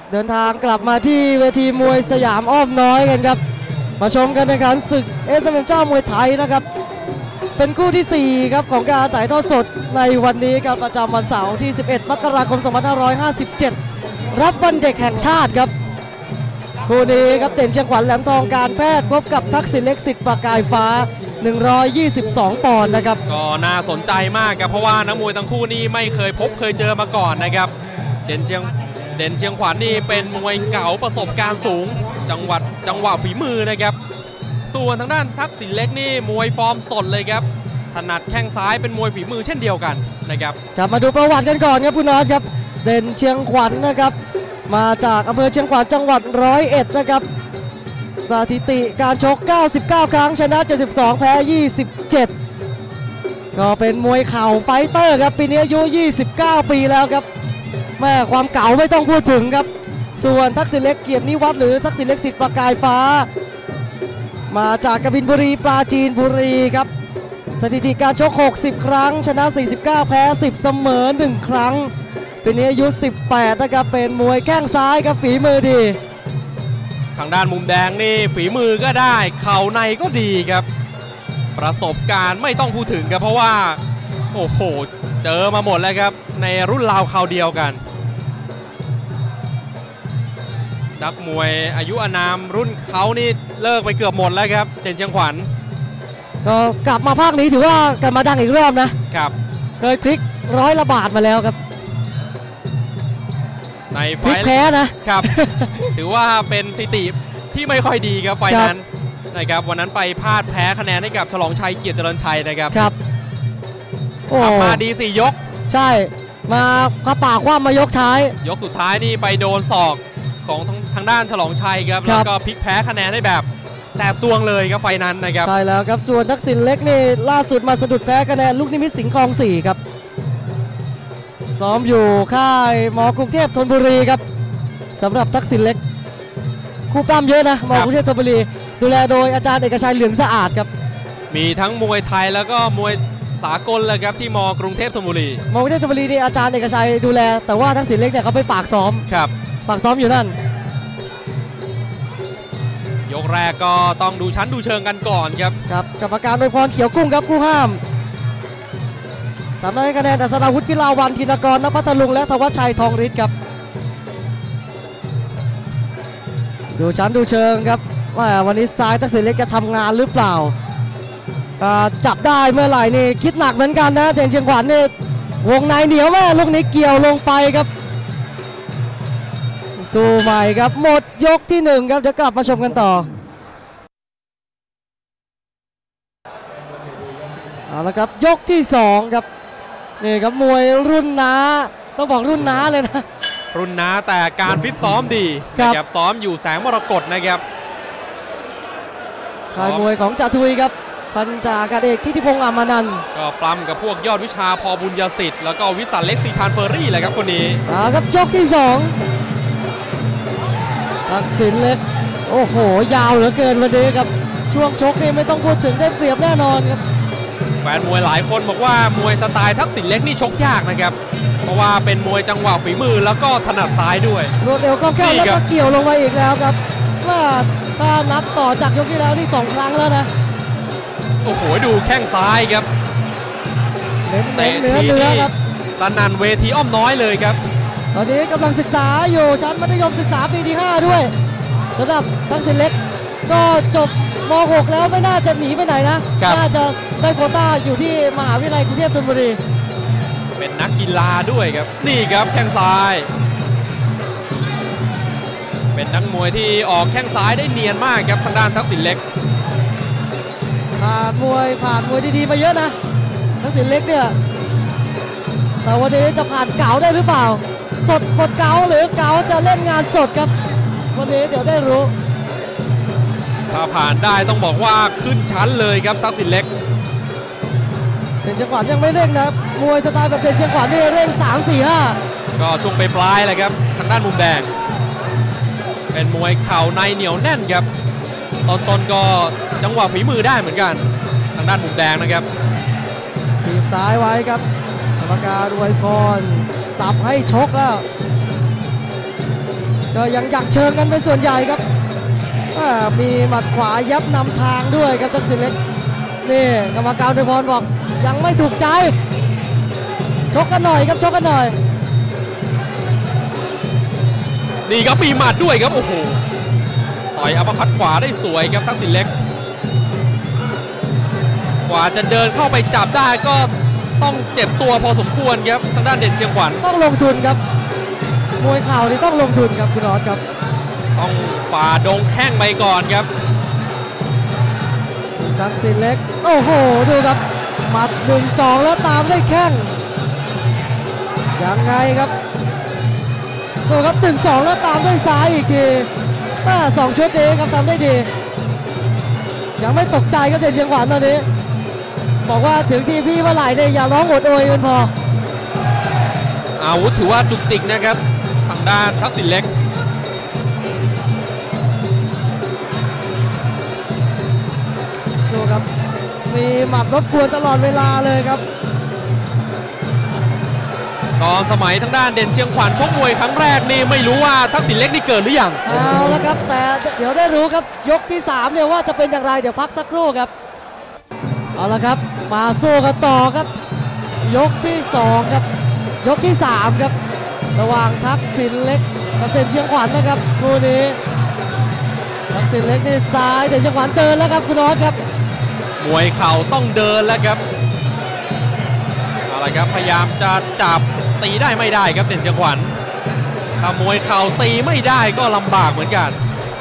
เดินทางกลับมาที่เวทีมวยสยามอ้อมน้อยกันครับมาชมกันในการศึก SMM เจ้ามวยไทยนะครับเป็นคู่ที่4ครับของการถ่ายทอดสดในวันนี้ครับประจำวันเสาร์ที่11 มกราคม 2557 รับวันเด็กแห่งชาติครับคู่นี้ครับเด่นเชียงขวัญแหลมทองการแพทย์พบกับทักษิณเล็กสิทธิ์ประกายฟ้า122 ปอนด์นะครับก็น่าสนใจมากครับเพราะว่านักมวยทั้งคู่นี้ไม่เคยพบเคยเจอมาก่อนนะครับเด่นเชียงขวัญนี่เป็นมวยเก่าประสบการณ์สูงจังหวะฝีมือนะครับส่วนทางด้านทักษิณเล็กนี่มวยฟอร์มสดเลยครับถนัดแข้งซ้ายเป็นมวยฝีมือเช่นเดียวกันนะครับกลับมาดูประวัติกันก่อนครับคุณน็อตครับเด่นเชียงขวัญนะครับมาจากอำเภอเชียงขวัญจังหวัด101นะครับสถิติการชก99 ครั้งชนะ72แพ้27ก็เป็นมวยเข่าไฟเตอร์ครับปีนี้อายุ29 ปีแล้วครับแม่ความเก่าไม่ต้องพูดถึงครับส่วนทักษิณเล็กเกียรตินิวัฒน์หรือทักษิณเล็กสิทธิ์ประกายฟ้ามาจากกบินบุรีปราจีนบุรีครับสถิติการชก60 ครั้งชนะ49แพ้10เสมอ1ครั้งปีนี้อายุ18นะครับเป็นมวยแข้งซ้ายครับฝีมือดีทางด้านมุมแดงนี่ฝีมือก็ได้เข่าในก็ดีครับประสบการณ์ไม่ต้องพูดถึงครับเพราะว่าโอ้โหเจอมาหมดแล้วครับในรุ่นราวคราวเดียวกันนักมวยอายุอานามรุ่นเขานี่เลิกไปเกือบหมดแล้วครับเด่นเชียงขวัญก็กลับมาภาคนี้ถือว่ากลับมาดังอีกรอบนะครับเคยพลิก100 ละบาทมาแล้วครับในไฟแพ้นะครับถือว่าเป็นสถิติที่ไม่ค่อยดีครับไฟนั้นนะครับวันนั้นไปพลาดแพ้คะแนนให้กับฉลองชัยเกียรติเจริญชัยนะครับครับกลับมาดี4 ยกใช่มาพระปากว่ามายกท้ายยกสุดท้ายนี่ไปโดนศอกของทางด้านฉลองชัยครับแล้วก็พลิกแพ้คะแนนได้แบบแสบซวงเลยครับไฟนั้นนะครับใช่แล้วครับส่วนทักษิณเล็กนี่ล่าสุดมาสะดุดแพ้คะแนนลูกนิมิตสิงห์คลอง4ครับซ้อมอยู่ค่ายม.กรุงเทพธนบุรีครับสำหรับทักษิณเล็กคู่ปล้ำเยอะนะม.กรุงเทพธนบุรีดูแลโดยอาจารย์เอกชัยเหลืองสะอาดครับมีทั้งมวยไทยแล้วก็มวยสากลเลยครับที่ม.กรุงเทพธนบุรีม.กรุงเทพธนบุรีนี่อาจารย์เอกชัยดูแลแต่ว่าทักษิณเล็กเนี่ยเขาไปฝากซ้อมครับฝากซ้อมอยู่นั่นยกแรกก็ต้องดูชั้นดูเชิงกันก่อนครับครับกรรมการโดยพรเขียวกุ้งครับคู่ห้ามสามนักคะแนนแต่สราวุฒิพิลาวันธินกรณพัทลุงและธวัชชัยทองฤทธิ์ครับดูชั้นดูเชิงครับว่าวันนี้ซ้ายทักษิณเล็กจะทำงานหรือเปล่าจับได้เมื่อไหร่นี่คิดหนักเหมือนกันนะเด่นเชียงขวัญนี่วงในเหนียวแม่ลูกนี้เกี่ยวลงไปครับสู้ใหม่ครับหมดยกที่1ครับจะกลับมาชมกันต่อเอาละครับยกที่2ครับนี่ครับมวยรุ่นน้าต้องบอกรุ่นน้าเลยนะรุ่นน้าแต่การฟิตซ้อมดีนะครับซ้อมอยู่แสงมรกตนะครับค่ายมวยของจ่าทุยครับพันจ่าอากาศเอกทิติพงษ์อมนันท์ก็ปล้ำกับพวกยอดวิชาพอบุญยสิทธิ์แล้วก็วิสันเล็กซีทานเฟอร์รี่เลยครับคนนี้ครับยกที่2ทักษิณเล็กโอ้โหยาวเหลือเกินวันนี้ครับช่วงชกนี่ไม่ต้องพูดถึงได้เปรียบแน่นอนครับแฟนมวยหลายคนบอกว่ามวยสไตล์ทักษิณเล็กนี่ชกยากนะครับเพราะว่าเป็นมวยจังหวะฝีมือแล้วก็ถนัดซ้ายด้วยรวดเร็วคล่องแคล่วแล้วก็เกี่ยวลงมาอีกแล้วครับว่าถ้านับต่อจากยกที่แล้วนี่2 ครั้งแล้วนะโอ้โหดูแข้งซ้ายครับเนื้อครับสนั่นเวทีอ้อมน้อยเลยครับตอนนี้กำลังศึกษาอยู่ชั้นมัธยมศึกษาปีที่5ด้วยสำหรับทักษิณเล็กก็จบม.6 แล้วไม่น่าจะหนีไปไหนนะน่าจะได้โควต้าอยู่ที่มหาวิทยาลัยกรุงเทพธนบุรีเป็นนักกีฬาด้วยครับนี่ครับแข้งซ้ายเป็นนักมวยที่ออกแข้งซ้ายได้เนียนมากครับทางด้านทักษิณเล็กผ่านมวยดีๆมาเยอะนะทักษิณเล็กเนี่ยแต่วันนี้จะผ่านเก๋าได้หรือเปล่าสดหมดเก๋าหรือเก๋าจะเล่นงานสดครับวันนี้เดี๋ยวได้รู้ถ้าผ่านได้ต้องบอกว่าขึ้นชั้นเลยครับทักษิณเล็กเด่นเชียงขวัญยังไม่เร่งนะมวยสไตล์แบบเด่นเชียงขวัญนี่เร่ง3, 4, 5 ก็ช่วงปลายเลยครับทางด้านมุมแดงเป็นมวยเข่าในเหนียวแน่นครับต้นก็จังหวะฝีมือได้เหมือนกันทางด้านมุมแดงนะครับทีบซ้ายไว้ครับกรรมการอวยพรสับให้ชกแล้วก็ยังอยากเชิงกันเป็นส่วนใหญ่ครับมีหมัดขวายับนำทางด้วยครับทักษิณเล็กนี่กรรมการโดยพรบอกยังไม่ถูกใจชกกันหน่อยครับชกกันหน่อยนี่ครับมีหมัดด้วยครับโอ้โหต่อยอัปคัตขวาได้สวยครับทักษิณเล็กกว่าจะเดินเข้าไปจับได้ก็ต้องเจ็บตัวพอสมควรครับทางด้านเด่นเชียงขวัญต้องลงทุนครับมวยเข่านี่ต้องลงทุนครับคุณออสครับต้องฝ่าดงแข้งไปก่อนครับทักษิณเล็กโอ้โหดูครับหมัด 1-2 แล้วตามด้วยแข้งยังไงครับดูครับ 1-2 แล้วตามด้วยซ้ายอีกที2 ชุดนี้ครับทำได้ดียังไม่ตกใจครับเด่นเชียงขวัญตอนนี้บอกว่าถึงที่พี่เมื่อไหร่เนี่ยอย่าร้องโอดโอยมันพออาวุธถือว่าจุกจิกนะครับทางด้านทักษิณเล็กดูครับมีหมัดรบกวนตลอดเวลาเลยครับตอนสมัยทางด้านเด่นเชียงขวัญชกมวยครั้งแรกนี่ไม่รู้ว่าทักษิณเล็กนี่เกิดหรือยังเอาละครับแต่เดี๋ยวได้รู้ครับยกที่3เนี่ยว่าจะเป็นอย่างไรเดี๋ยวพักสักครู่ครับเอาละครับมาสู้กันต่อครับยกที่2ครับยกที่3ครับระหว่างทักษิณเล็กกับเด่นเชียงขวัญนะครับคู่นี้ทักษิณเล็กนี่ซ้ายเด่นเชียงขวัญเดินแล้วครับคุณออสครับมวยเข่าต้องเดินแล้วครับอะไรครับพยายามจะจับตีได้ไม่ได้ครับเด่นเชียงขวัญถ้ามวยเข่าตีไม่ได้ก็ลำบากเหมือนกัน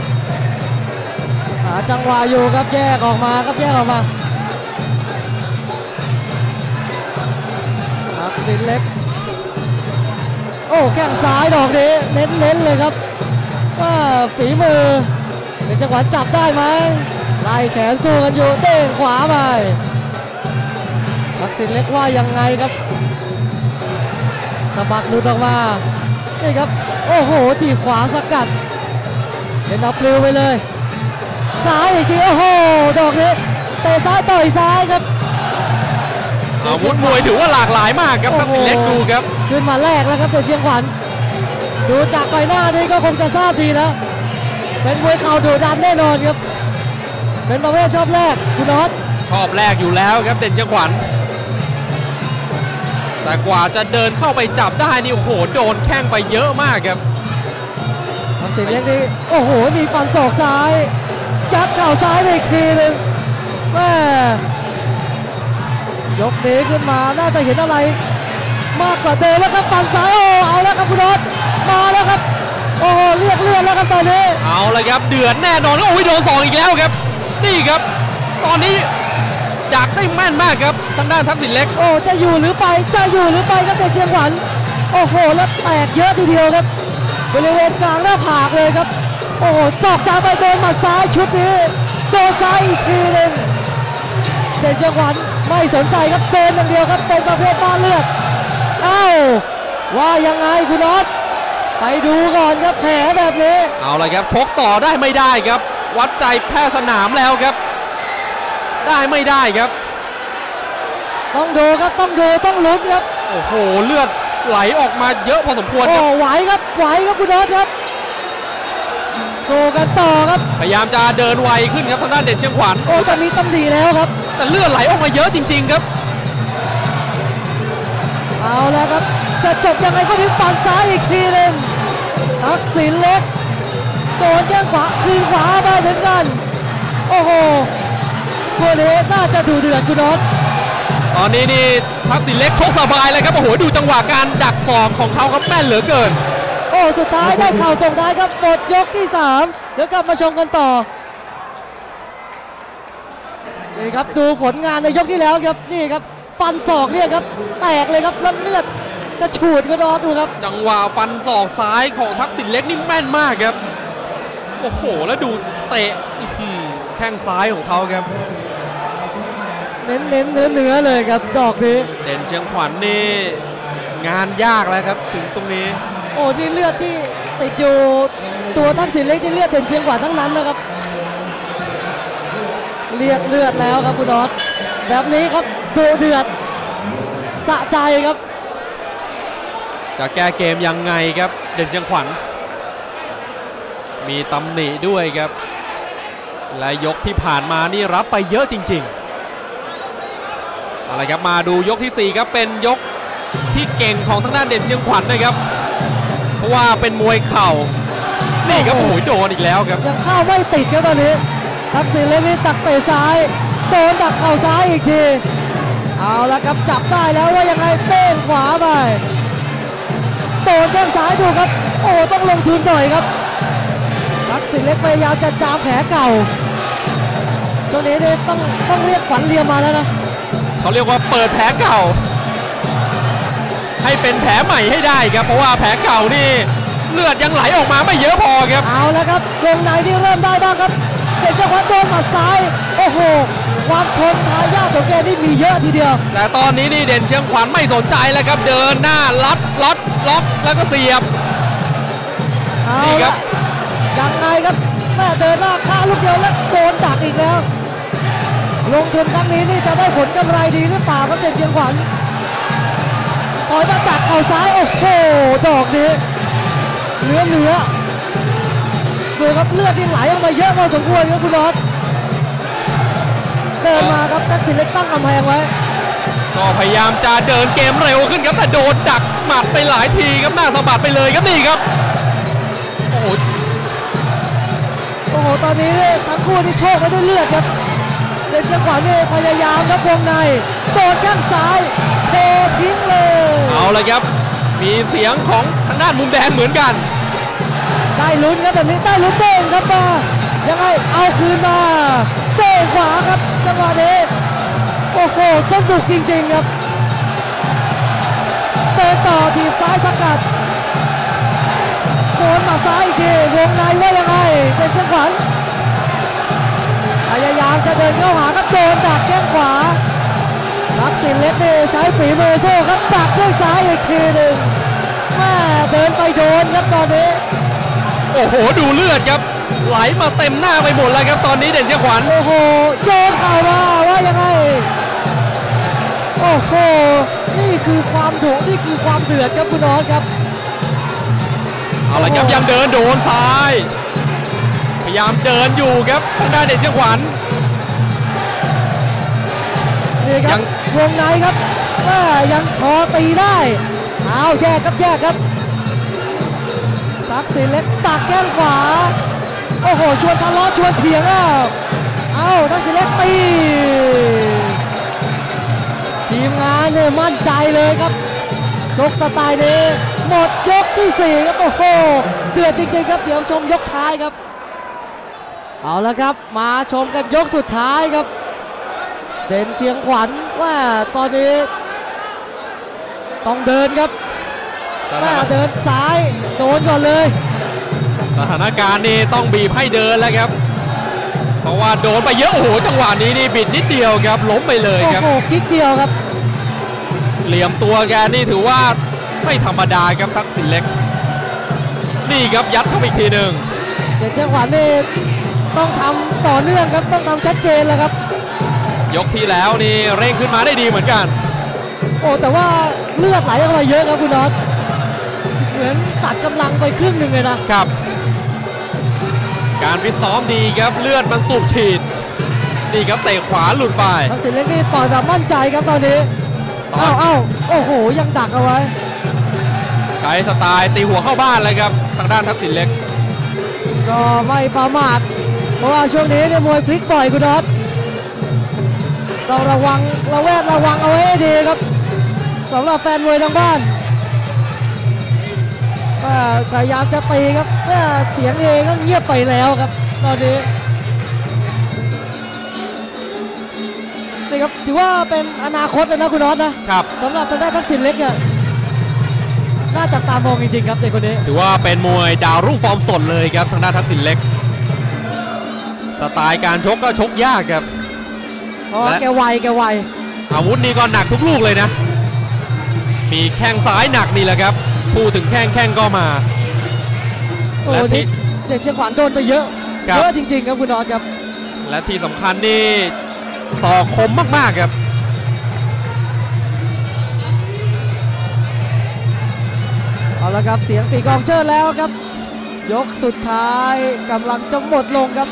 หาจังหวะอยู่ครับแยกออกมาครับแยกออกมาทักษิณเล็กโอ้แข้งซ้ายดอกนี้เน้นเลยครับว่าฝีมือเด่นเชียงขวัญจับได้ไหมไล่แขนสู้กันอยู่เด้งขวาไปทักษิณเล็กว่ายังไงครับสะบัดหลุดออกมานี่ครับโอ้โหถีบขวาสกัดเล่นเอาปลิวไปเลยซ้ายอีกทีโอ้โหดอกนี้เตะซ้ายต่อยซ้ายครับอาวุธมวยถือว่าหลากหลายมากครับทักษิณเล็กดูครับขึ้นมาแรกแล้วครับเด่นเชียงขวัญดูจากใบหน้านี่ก็คงจะทราบดีนะเป็นมวยเข่าดุดันแน่นอนครับเป็นประเภทชอบแรกคุณน็อตชอบแรกอยู่แล้วครับเด่นเชียงขวัญแต่กว่าจะเดินเข้าไปจับได้นี่โอ้โหโดนแข้งไปเยอะมากครับทักษิณเล็กนี่โอ้โหมีฟันศอกซ้ายยัดเข่าซ้ายไปอีกทีหนึ่งแม่ยกนี้ขึ้นมาน่าจะเห็นอะไรมากกว่าเดิมแล้วครับฟันซ้ายโอ้เอาแล้วครับคุณน็อตมาแล้วครับโอ้เลือดแล้วครับตอนนี้เอาละครับเดือดแน่นอนโอ้ยโดน2อีกแล้วครับนี่ครับตอนนี้ดักได้แม่นมากครับทางด้านทักษิณเล็กโอ้จะอยู่หรือไปครับเด่นเชียงขวัญโอ้โหแล้วแตกเยอะทีเดียวครับบริเวณกลางหน้าผากเลยครับโอ้โหศอกจามไปโดนมาซ้ายชุดนี้โดนซ้ายอีกทีหนึ่งเด่นเชียงขวัญไม่สนใจครับเดินอย่างเดียวครับเป็นประเภทบ้านเลือดอ้าวว่ายังไงคุณน็อตไปดูก่อนครับแผลแบบนี้เอาเลยครับชกต่อได้ไม่ได้ครับวัดใจแพ้สนามแล้วครับได้ไม่ได้ครับต้องดูครับต้องลุ้นครับโอ้โหเลือดไหลออกมาเยอะพอสมควรครับไหวครับคุณน็อตครับสู้กันต่อครับพยายามจะเดินไวขึ้นครับทางด้านเด่นเชียงขวัญโอ้แต่มีตำหนิแล้วครับแต่เลือดไหลออกมาเยอะจริงๆครับเอาแล้วครับจะจบยังไงก็ถึงฟันซ้ายอีกทีนึงทักษิณเล็กโดนแข้งขวาคืนขวาไปเหมือนกันโอ้โหคู่นี้น่าจะดูเดือดคุณน็อตตอนนี้นี่ทักษิณเล็กชกสบายเลยครับโอ้โหดูจังหวะการดักศอกของเขาครับแม่นเหลือเกินโอ้สุดท้ายได้เข่าส่งท้ายครับหมดยกที่3เดี๋ยวกลับมาชมกันต่อนี่ครับดูผลงานในยกที่แล้วครับนี่ครับฟันศอกเนี่ยครับแตกเลยครับแล้วเลือดกระฉูดก็รอดูครับจังหวะฟันศอกซ้ายของทักษิณเล็กนี่แม่นมากครับโอ้โหแล้วดูเตะแข้งซ้ายของเขาครับเน้นเนื้อเลยครับดอกนี้เด่นเชียงขวัญนี่งานยากแล้วครับถึงตรงนี้โอ้นี่เลือดที่ติดอยู่ตัวทักษิณเล็กที่เลือดเด่นเชียงขวัญทั้งนั้นนะครับเรียกเลือดแล้วครับคุณน็อตแบบนี้ครับดูเดือดสะใจครับจะแก้เกมยังไงครับเด่นเชียงขวัญมีตำหนิด้วยครับและยกที่ผ่านมานี่รับไปเยอะจริงๆเอาละครับมาดูยกที่4ครับเป็นยกที่เก่งของทางด้านเด่นเชียงขวัญนะครับเพราะว่าเป็นมวยเข่านี่ครับโอ้โหโดนอีกแล้วครับยังเข้าไม่ติดครับตอนนี้ทักษิณเล็กนี่ตักเตะซ้ายโดนตักเข่าซ้ายอีกทีเอาละครับจับได้แล้วว่ายังไงเต้งขวาไปโดนแข้งซ้ายดูครับโอ้ต้องลงทุนหน่อยครับทักษิณเล็กพยายามจะจามแผลเก่าช่วงนี้นี่ต้องเรียกขวัญเรียมมาแล้วนะเขาเรียกว่าเปิดแผลเก่าให้เป็นแผลใหม่ให้ได้ครับเพราะว่าแผลเก่านี่เลือดยังไหลออกมาไม่เยอะพอครับเอาแล้วครับวงในนี่เริ่มได้บ้างครับเด่นเชียงขวัญโดนหมัดซ้ายโอ้โหความทนทายาทของแกนี่มีเยอะทีเดียวแต่ตอนนี้นี่เด่นเชียงขวัญไม่สนใจแล้วครับเดินหน้าลัดล็อกแล้วก็เสียบนี่ครับยังไงครับแม่เดินหน้าฆ่าลูกเดียวแล้วโดนดักอีกแล้วลงทุนครั้งนี้นี่จะได้ผลกำไรดีหรือเปล่าครับเด่นเชียงขวัญต่อยมาดักเข่าซ้ายโอ้โหดอกนี้เหลือดูครับเลือดที่ไหลออกมาเยอะพอสมควรครับคุณน็อตเดินมาครับทักษิณเล็กตั้งกำแพงไว้ก็พยายามจะเดินเกมเร็วขึ้นครับแต่โดนดักหมัดไปหลายทีครับหน้าสะบัดไปเลยครับนี่ครับโอ้โหตอนนี้ทั้งคู่ที่โชคไม่ได้เลือดครับเด่นเชียงขวัญนี่พยายามครับวงในโดนแข้งซ้ายเททิ้งเลยเอาเลยครับมีเสียงของทางด้านมุมแดงเหมือนกันได้ลุ้นครับแบบนี้ได้ลุ้นเต้งครับมายังไงเอาคืนมาเต้งขวาครับจังหวะนี้โอ้โหสนุกจริงๆครับเดินต่อทีบซ้ายสกัดโดนมาซ้ายอีกทีวงในว่ายังไงเด่นเชียงขวัญพยายามจะเดินเข้าหาครับโดนดักแข้งขวาทักษิณเล็กนี่ใช้ฝีมือสู้ครับดักด้วยซ้ายอีกทีหนึ่งแม่เดินไปโดนครับตอนนี้โอ้โหดูเลือดครับไหลมาเต็มหน้าไปหมดแล้วครับตอนนี้เด่นเชียงขวัญโอ้โหโจนเข่ามาว่ายังไงโอ้โหนี่คือความดุนี่คือความเดือดครับคุณน้องครับเอาละครับยังเดินโดนซ้ายพยายามเดินอยู่ครับทางด้านเด่นเชียงขวัญนี่ครับวงในครับยังพอตีได้เอาแยกครับทักษิณเล็กตักแข้งขวาโอ้โหชวนทะเลาะชวนเถียงแล้วเอาทักษิณเล็กตีทีมงานเนี่ยมั่นใจเลยครับชกสไตล์นี้หมดยกที่4ครับโอ้โหเดือดจริงๆครับเดี๋ยวชมยกท้ายครับเอาละครับมาชมกันยกสุดท้ายครับเด่นเชียงขวัญว่าตอนนี้ต้องเดินครับเดินซ้ายโดนก่อนเลยสถานการณ์นี้ต้องบีบให้เดินแล้วครับเพราะว่าโดนไปเยอะโอ้โหจังหวะนี้นี่บิดนิดเดียวครับล้มไปเลยครับโอ้โหกิ๊กเดียวครับเหลี่ยมตัวแกนี่ถือว่าไม่ธรรมดาครับทักษิณเล็กนี่ครับยัดเข้าอีกทีหนึ่งเด่นเชียงขวัญนี่ต้องทำต่อเนื่องครับต้องทำชัดเจนแล้วครับยกที่แล้วนี่เร่งขึ้นมาได้ดีเหมือนกันโอ้แต่ว่าเลือดไหลออกมาเยอะครับคุณน็อตเหมือนตัดกำลังไปครึ่งหนึ่งเลยนะครับการฟิตซ้อมดีครับเลือดมันสูบฉีดนี่ครับเตะขวาหลุดไปทักษิณเล็กนี่ต่อยแบบมั่นใจครับตอนนี้โอ้โหยังดักเอาไว้ใช้สไตล์ตีหัวเข้าบ้านเลยครับทางด้านทักษิณเล็กก็ไม่ประมาทเพราะว่าช่วงนี้เนี่ยมวยพลิกบ่อยคุณน็อตต้องระวังระวังเอาไว้ให้ดีครับสำหรับแฟนมวยทางบ้านพยายามจะตีครับเสียงเองก็เงียบไปแล้วครับตอนนี้นี่ครับถือว่าเป็นอนาคตเลยนะคุณน็อตนะครับสำหรับทางด้านทักษิณเล็กเนี่ยน่าจับตามองจริงๆครับเด็กคนนี้ถือว่าเป็นมวยดาวรุ่งฟอร์มสดเลยครับทางด้านทักษิณเล็กสไตล์การชกก็ชกยากครับแกไวอาวุธนี่ก็หนักทุกลูกเลยนะมีแข้งซ้ายหนักนี่แหละครับพูดถึงแข้งก็มาและที่เด่นเชียงขวัญโดนไปเยอะจริงๆครับคุณน็อตครับและที่สำคัญนี่ศอกคมมากๆครับเอาละครับเสียงปีกองเชิดแล้วครับยกสุดท้ายกำลังจะหมดลงครับ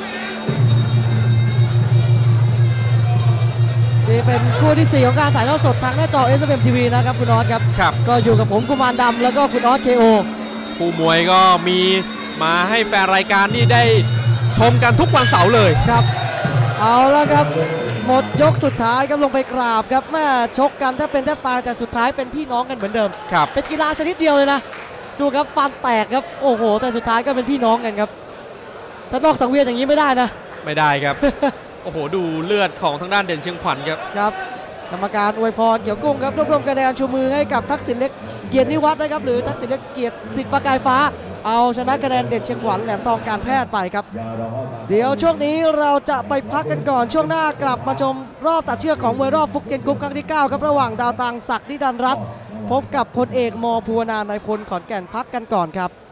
นี่เป็นคู่ที่ 4 ของการถ่ายทอดสดทางหน้าจอ SMM TV นะครับคุณออสครับครับก็อยู่กับผมกุมารดำแล้วก็คุณออส KO คู่มวยก็มีมาให้แฟนรายการนี่ได้ชมกันทุกวันเสาร์เลยครับเอาแล้วครับหมดยกสุดท้ายครับลงไปกราบครับแม่ชกกันถ้าเป็นแทบตายแต่สุดท้ายเป็นพี่น้องกันเหมือนเดิมครับเป็นกีฬาชนิดเดียวเลยนะดูครับฟันแตกครับโอ้โหแต่สุดท้ายก็เป็นพี่น้องกันครับถ้านอกสังเวียนอย่างนี้ไม่ได้นะไม่ได้ครับ โอ้โหดูเลือดของทางด้านเด่นเชียงขวัญครับครับกรรมการอวยพรเกี่ยวกุ้งครับรวบรวมคะแนนชูมือให้กับทักษิณเล็กเกียรตินิวัฒน์นะครับหรือทักษิณเล็กเกียรติสิทธิ์ประกายฟ้าเอาชนะคะแนนเด่นเชียงขวัญแหลมทองการแพทย์ไปครับเดี๋ยวช่วงนี้เราจะไปพักกันก่อนช่วงหน้ากลับมาชมรอบตัดเชือกของมวยรอบฟุกเกนกรุ๊ปครั้งที่ 9 ครับระหว่างดาวตังศักดิ์นิรันดร์รัตน์พบกับพลเอกม.ภูวนานายพลขอนแก่นพักกันก่อนครับ